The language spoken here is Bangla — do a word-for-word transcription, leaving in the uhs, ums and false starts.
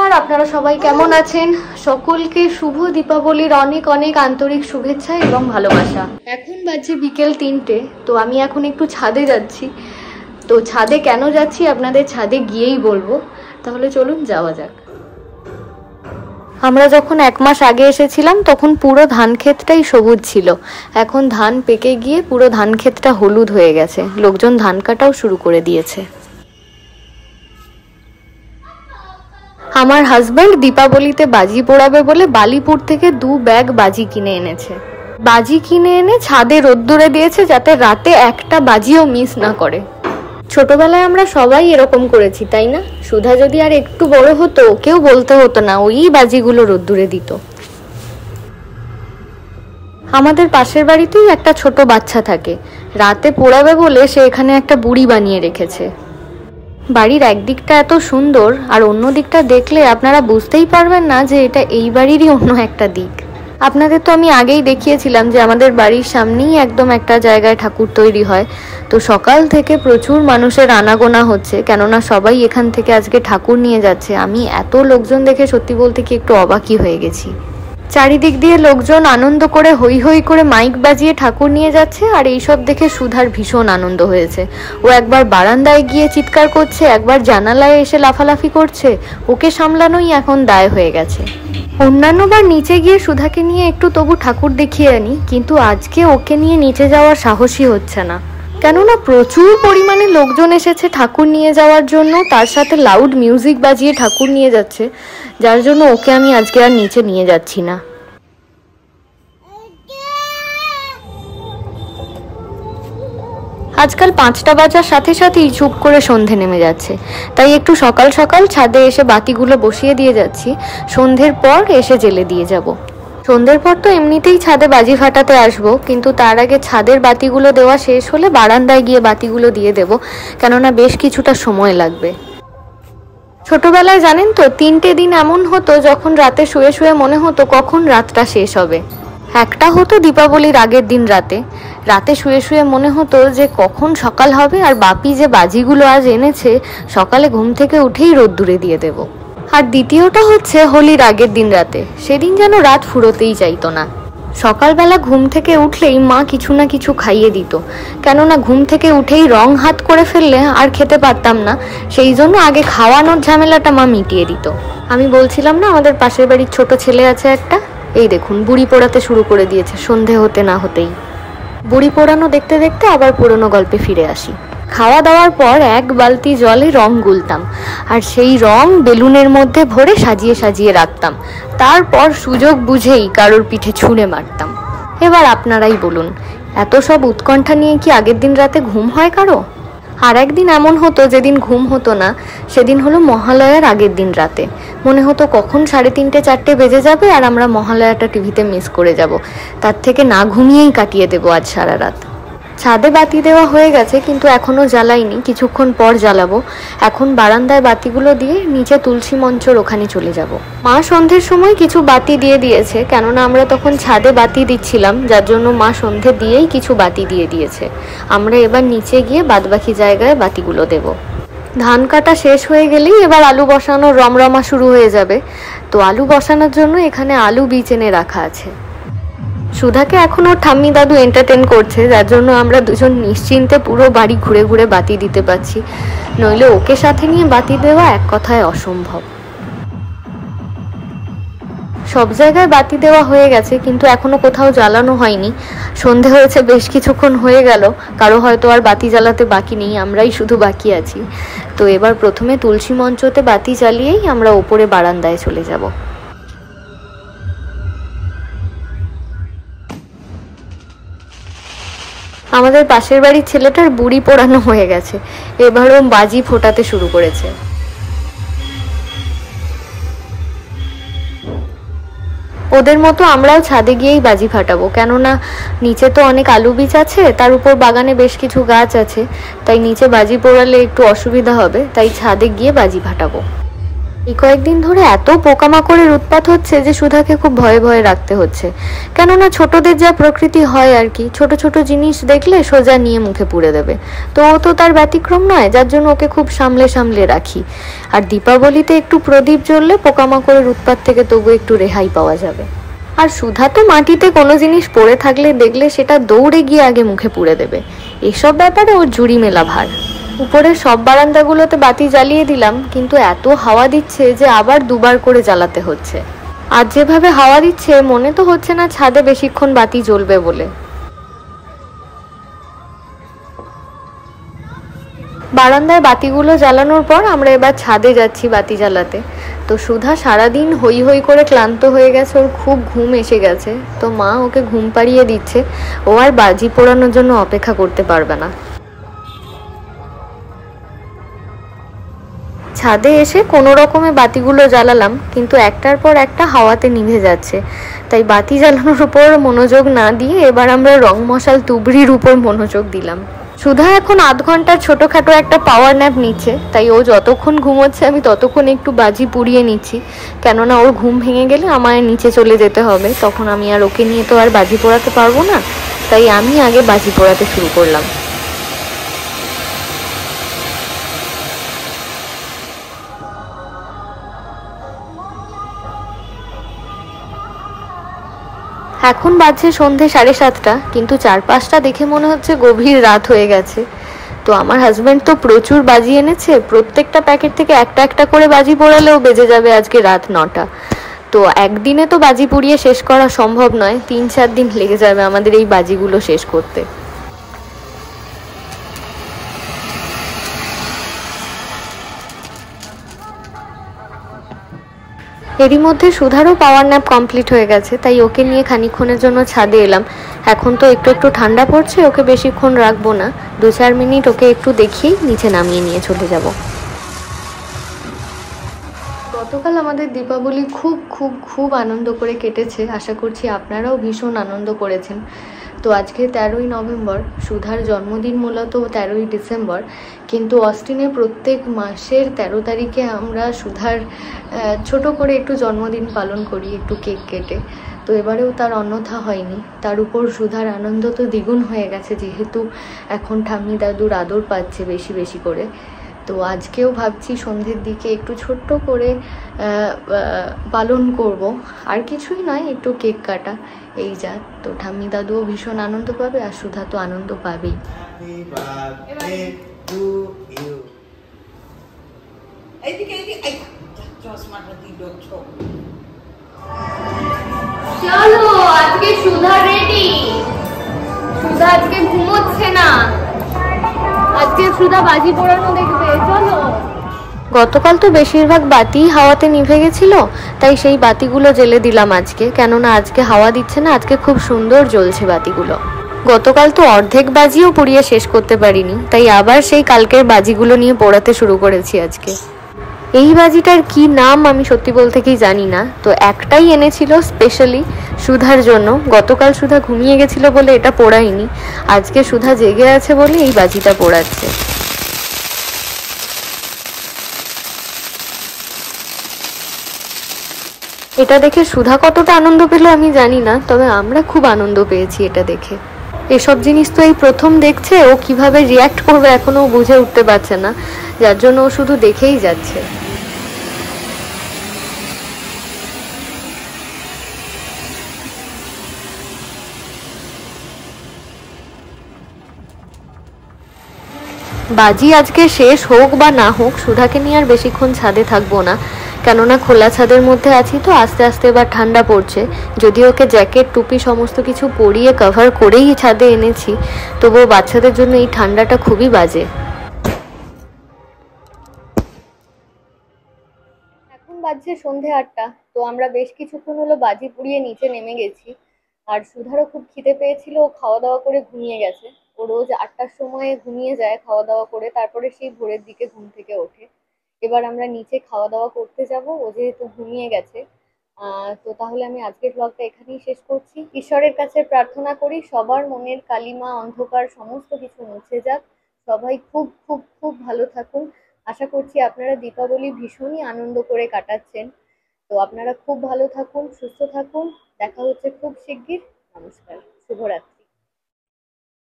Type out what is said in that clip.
নমস্কার, আপনারা সবাই কেমন আছেন? সকলকে শুভ দীপাবলির অনেক অনেক আন্তরিক শুভেচ্ছা এবং ভালোবাসা। এখন বাজে বিকেল তিনটে, তো আমি এখন একটু ছাদে যাচ্ছি। তো ছাদে কেন যাচ্ছি আপনাদের ছাদে গিয়েই বলবো, তাহলে চলুন যাওয়া যাক। আমরা যখন এক মাস আগে এসেছিলাম তখন পুরো ধান ক্ষেতটাই সবুজ ছিল। এখন ধান পেকে গিয়ে পুরো ধান ক্ষেতটা হলুদ হয়ে গেছে, লোকজন ধান কাটাও শুরু করে দিয়েছে। আমার হাজব্যান্ড দীপাবলিতে বাজি পোড়াবে বলে বালিপুর থেকে দু ব্যাগ বাজি কিনে এনেছে। বাজি কিনে এনে ছাদে রোদ্দুরে দিয়েছে যাতে রাতে একটা বাজিও মিস না করে। ছোটবেলায় আমরা সবাই এরকম করেছি, তাই না? সুধা যদি আর একটু বড় হতো, কেউ বলতে হতো না, ওই বাজিগুলো রোদ্দুরে দিত। আমাদের পাশের বাড়িতেই একটা ছোট বাচ্চা থাকে, রাতে পোড়াবে বলে সে এখানে একটা বুড়ি বানিয়ে রেখেছে। বাড়ির একদিকটা এত সুন্দর আর অন্য দিকটা দেখলে আপনারা বুঝতেই পারবেন না যে এটা এই বাড়িরই অন্য একটা দিক। আপনাদের তো আমি আগেই দেখিয়েছিলাম যে আমাদের বাড়ির সামনেই একদম একটা জায়গায় ঠাকুর তৈরি হয়। তো সকাল থেকে প্রচুর মানুষের আনাগোনা হচ্ছে, কেননা সবাই এখান থেকে আজকে ঠাকুর নিয়ে যাচ্ছে। আমি এত লোকজন দেখে সত্যি বলতে কি একটু অবাকই হয়ে গেছি। চারিদিক দিয়ে লোকজন আনন্দ করে হই হই করে মাইক বাজিয়ে ঠাকুর নিয়ে যাচ্ছে, আর এইসব দেখে সুধার ভীষণ আনন্দ হয়েছে। ও একবার বারান্দায় গিয়ে চিৎকার করছে, একবার জানালায় এসে লাফালাফি করছে। ওকে সামলানোই এখন দায় হয়ে গেছে। অন্যান্যবার নিচে গিয়ে সুধাকে নিয়ে একটু তবু ঠাকুর দেখিয়ে আনি, কিন্তু আজকে ওকে নিয়ে নিচে যাওয়ার সাহসই হচ্ছে না, কেননা প্রচুর পরিমাণে লোকজন এসেছে ঠাকুর নিয়ে যাওয়ার জন্য। তার সাথে লাউড মিউজিক বাজিয়ে ঠাকুর নিয়ে যাচ্ছে, যার জন্য ওকে আমি আজকে আর নিচে নিয়ে যাচ্ছি না। আজকাল পাঁচটা বাজার সাথে সাথেই চুপ করে সন্ধে নেমে যাচ্ছে, তাই একটু সকাল সকাল ছাদে এসে বাতিগুলো বসিয়ে দিয়ে যাচ্ছি। সন্ধ্যের পর এসে জেলে দিয়ে যাব। সন্ধ্যের পর তো এমনিতেই ছাদে বাজি ফাটাতে আসবো, কিন্তু তার আগে ছাদের বাতিগুলো দেওয়া শেষ হলে বারান্দায় গিয়ে বাতিগুলো দিয়ে দেব, কেননা বেশ কিছুটা সময় লাগবে। ছোটবেলায় জানেন তো, তিনটে দিন এমন হতো যখন রাতে শুয়ে শুয়ে মনে হতো কখন রাতটা শেষ হবে। একটা হতো দীপাবলির আগের দিন রাতে রাতে শুয়ে শুয়ে মনে হতো যে কখন সকাল হবে, আর বাপি যে বাজিগুলো আজ এনেছে সকালে ঘুম থেকে উঠেই রোদ্দুরে দিয়ে দেব। আর দ্বিতীয়টা হচ্ছে হোলির আগের দিন রাতে, সেদিন যেন রাত ফুরোতেই চাইতো না। সকালবেলা ঘুম থেকে উঠলেই মা কিছু না কিছু খাইয়ে দিত, কেননা ঘুম থেকে উঠেই রং হাত করে ফেললে আর খেতে পারতাম না, সেই জন্য আগে খাওয়ানোর ঝামেলাটা মা মিটিয়ে দিত। আমি বলছিলাম না আমাদের পাশের বাড়ির ছোট ছেলে আছে একটা, এই দেখুন বুড়ি পোড়াতে শুরু করে দিয়েছে সন্ধে হতে না হতেই। বুড়ি পোড়ানো দেখতে দেখতে আবার পুরনো গল্পে ফিরে আসি। খাওয়া দাওয়ার পর এক বালতি জলে রং গুলতাম, আর সেই রং বেলুনের মধ্যে ভরে সাজিয়ে সাজিয়ে রাখতাম। তারপর সুযোগ বুঝেই কারোর পিঠে ছুঁড়ে মারতাম। এবার আপনারাই বলুন, এত সব উৎকণ্ঠা নিয়ে কি আগের দিন রাতে ঘুম হয় কারো? আর একদিন এমন হতো যেদিন ঘুম হতো না, সেদিন হলো মহালয়ার আগের দিন রাতে। মনে হতো কখন সাড়ে তিনটে চারটে বেজে যাবে আর আমরা মহালয়াটা টিভিতে মিস করে যাব। তার থেকে না ঘুমিয়েই কাটিয়ে দেবো আজ সারা রাত। ছাদে বাতি দেওয়া হয়ে গেছে, কিন্তু এখনো জ্বালাইনি, কিছুক্ষণ পর জ্বালাবো। এখন বারান্দায় বাতিগুলো দিয়ে নিচে তুলসী মঞ্চর ওখানে চলে যাব। মা সন্ধ্যের সময় কিছু বাতি দিয়ে দিয়েছে, কেননা আমরা তখন ছাদে বাতি দিচ্ছিলাম, যার জন্য মা সন্ধ্যে দিয়েই কিছু বাতি দিয়ে দিয়েছে। আমরা এবার নিচে গিয়ে বাদবাকি জায়গায় বাতিগুলো দেব। ধান কাটা শেষ হয়ে গেলেই এবার আলু বসানোর রমরমা শুরু হয়ে যাবে। তো আলু বসানোর জন্য এখানে আলু বীজ এনে রাখা আছে। সুধাকে এখন ওর ঠাম্মি দাদু এন্টারটেন করছে, যার জন্য আমরা দুজন নিশ্চিন্তে পুরো বাড়ি ঘুরে ঘুরে বাতি দিতে পারছি, নইলে ওকে সাথে নিয়ে বাতি দেওয়া এক কথায় অসম্ভব। সব জায়গায় বাতি দেওয়া হয়ে গেছে, কিন্তু এখনো কোথাও জ্বালানো হয়নি। সন্ধে হয়েছে বেশ কিছুক্ষণ হয়ে গেল, কারো হয়তো আর বাতি জ্বালাতে বাকি নেই, আমরাই শুধু বাকি আছি। তো এবার প্রথমে তুলসী মঞ্চতে বাতি জ্বালিয়েই আমরা ওপরে বারান্দায় চলে যাব। আমাদের পাশের বাড়ির ছেলেটার বুড়ি পোড়ানো হয়ে গেছে, এবারও বাজি ফোটাতে শুরু করেছে। ওদের মতো আমরাও ছাদে গিয়েই বাজি ফাটাবো, কেননা নিচে তো অনেক আলু বীজ আছে, তার উপর বাগানে বেশ কিছু গাছ আছে, তাই নিচে বাজি পোড়ালে একটু অসুবিধা হবে, তাই ছাদে গিয়ে বাজি ফাটাবো। এই কয়েকদিন ধরে এত পোকামাকড়ের উৎপাত হচ্ছে যে সুধাকে খুব ভয়ে ভয়ে রাখতে হচ্ছে, কেননা ছোটদের যা প্রকৃতি হয় আর কি, ছোট ছোট জিনিস দেখলে সোজা নিয়ে মুখে পুড়ে দেবে। তো ও তো তার ব্যতিক্রম নয়, যার জন্য ওকে খুব সামলে সামলে রাখি। আর দীপাবলিতে একটু প্রদীপ জ্বললে পোকামাকড়ের উৎপাত থেকে তবু একটু রেহাই পাওয়া যাবে। আর সুধা তো মাটিতে কোনো জিনিস পড়ে থাকলে দেখলে সেটা দৌড়ে গিয়ে আগে মুখে পুড়ে দেবে। এসব ব্যাপারে ওর জুড়ি মেলা ভার। উপরের সব বারান্দাগুলোতে বাতি জ্বালিয়ে দিলাম, কিন্তু এত হাওয়া দিচ্ছে যে আবার দুবার করে জ্বালাতে হচ্ছে। আর যেভাবে হাওয়া দিচ্ছে মনে তো হচ্ছে না ছাদে বেশিক্ষণ বাতি জ্বলবে বলে। বারান্দায় বাতিগুলো জ্বালানোর পর আমরা এবার ছাদে যাচ্ছি বাতি জ্বালাতে। তো সুধা সারাদিন হই হই করে ক্লান্ত হয়ে গেছে, ওর খুব ঘুম এসে গেছে। তো মা ওকে ঘুম পাড়িয়ে দিচ্ছে, ও আর বাজি পোড়ানোর জন্য অপেক্ষা করতে পারবে না। ছাদে এসে কোনো রকমে বাতিগুলো জ্বালালাম, কিন্তু একটার পর একটা হাওয়াতে নিভে যাচ্ছে। তাই বাতি জ্বালানোর উপর মনোযোগ না দিয়ে এবার আমরা রং মশাল তুবড়ির উপর মনোযোগ দিলাম। সুধা এখন আধ ঘন্টার ছোটোখাটো একটা পাওয়ার ন্যাপ নিচ্ছে, তাই ও যতক্ষণ ঘুমোচ্ছে আমি ততক্ষণ একটু বাজি পুড়িয়ে নিচ্ছি, কেননা ওর ঘুম ভেঙে গেলে আমায় নিচে চলে যেতে হবে, তখন আমি আর ওকে নিয়ে তো আর বাজি পোড়াতে পারবো না। তাই আমি আগে বাজি পোড়াতে শুরু করলাম। এখন বাজছে সন্ধে সাড়ে সাতটা, কিন্তু চারপাশটা দেখে মনে হচ্ছে গভীর রাত হয়ে গেছে। তো আমার হাজব্যান্ড তো প্রচুর বাজি এনেছে, প্রত্যেকটা প্যাকেট থেকে একটা একটা করে বাজি পোড়ালেও বেজে যাবে আজকে রাত নটা। তো একদিনে তো বাজি পুড়িয়ে শেষ করা সম্ভব নয়, তিন চার দিন লেগে যাবে আমাদের এই বাজিগুলো শেষ করতে। এরই মধ্যে সুধারও পাওয়ার ন্যাপ কমপ্লিট হয়ে গেছে, তাই ওকে নিয়ে খানিকক্ষণের জন্য ছাদে এলাম। এখন তো একটু একটু ঠান্ডা পড়ছে, ওকে বেশিক্ষণ রাখবো না, দু চার মিনিট ওকে একটু দেখিয়েই নিচে নামিয়ে নিয়ে চলে যাব। গতকাল আমাদের দীপাবলি খুব খুব খুব আনন্দ করে কেটেছে, আশা করছি আপনারাও ভীষণ আনন্দ করেছেন। তো আজকে তেরোই নভেম্বর, সুধার জন্মদিন মূলত তেরোই ডিসেম্বর, কিন্তু অস্টিনে প্রত্যেক মাসের তেরো তারিখে আমরা সুধার ছোট করে একটু জন্মদিন পালন করি, একটু কেক কেটে। তো এবারেও তার অন্যথা হয়নি, তার উপর সুধার আনন্দ তো দ্বিগুণ হয়ে গেছে, যেহেতু এখন ঠাম্মি দাদুর আদর পাচ্ছে বেশি বেশি করে। তো আজকেও ভাবছি সন্ধ্যের দিকে একটু ছোট্ট করে পালন করব, আর কিছুই নয়, একটু কেক কাটা, এই যা। তো ঠাম্মি দাদুও ভীষণ আনন্দ পাবে, আর সুধা তো আনন্দ পাবেই। চলো আজকে সুধা রেডি, সুধা আজকে ঘুমোচ্ছে না, আজকে সুধা বাজি পোড়ানো দেখবে, চলো। গতকাল তো বেশিরভাগ বাতি হাওয়াতে নিভে গেছিল, তাই সেই বাতিগুলো জ্বেলে দিলাম আজকে, কেননা আজকে হাওয়া দিচ্ছে না, আজকে খুব সুন্দর জ্বলছে বাতিগুলো। গতকাল তো অর্ধেক বাজিও পুড়িয়ে শেষ করতে পারিনি, তাই আবার সেই কালকের বাজিগুলো নিয়ে পোড়াতে শুরু করেছি আজকে। এই বাজিটার কি নাম আমি সত্যি বলতে কি জানি না, তো একটাই এনেছিল স্পেশালি সুধার জন্য। গতকাল সুধা ঘুমিয়ে গেছিল বলে এটা পোড়াইনি, আজকে সুধা জেগে আছে বলে এই বাজিটা পোড়াচ্ছে। এটা দেখে সুধা কতটা আনন্দ পেল আমি জানি না, তবে আমরা খুব আনন্দ পেয়েছি এটা দেখে। এসব জিনিস তো এই প্রথম দেখছে, ও কিভাবে রিয়াক্ট করবে এখনো বুঝে উঠতে পারছে না, যার জন্য ও শুধু দেখেই যাচ্ছে। বাজি আজকে শেষ হোক বা না হোক, সুধাকে নিয়ে আর বেশিক্ষণ ছাদে থাকবো না, কেননা খোলা ছাদের মধ্যে আছি তো আস্তে আস্তে এবার ঠান্ডা পড়ছে। যদি ওকে জ্যাকেট টুপি সমস্ত কিছু পরিয়ে কভার করেই ছাদে এনেছি, তবুও বাচ্চাদের জন্য এই ঠান্ডাটা খুবই বাজে। এখন বাজছে সন্ধে আটটা, তো আমরা বেশ কিছুক্ষণ হলো বাজি পুড়িয়ে নিচে নেমে গেছি। আর সুধারও খুব খিদে পেয়েছিল, ও খাওয়া দাওয়া করে ঘুমিয়ে গেছে। ও রোজ আটটার সময় ঘুমিয়ে যায় খাওয়া দাওয়া করে, তারপরে সেই ভোরের দিকে ঘুম থেকে ওঠে। এবার আমরা নিচে খাওয়া দাওয়া করতে যাব, ও যেহেতু ঘুমিয়ে গেছে। আহ তো তাহলে আমি আজকের ব্লগটা এখানেই শেষ করছি। ঈশ্বরের কাছে প্রার্থনা করি সবার মনের কালিমা অন্ধকার সমস্ত কিছু মুছে যাক, সবাই খুব খুব খুব ভালো থাকুন। আশা করছি আপনারা দীপাবলি ভীষণই আনন্দ করে কাটাচ্ছেন। তো আপনারা খুব ভালো থাকুন, সুস্থ থাকুন। দেখা হচ্ছে খুব শিগগির। নমস্কার, শুভরাত্রি।